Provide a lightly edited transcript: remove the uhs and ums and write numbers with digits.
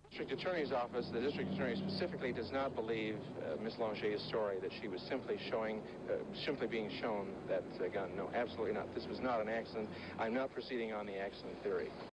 District Attorney's Office, the District Attorney specifically does not believe Ms. Longet's story that she was simply being shown that gun. No, absolutely not. This was not an accident. I'm not proceeding on the accident theory.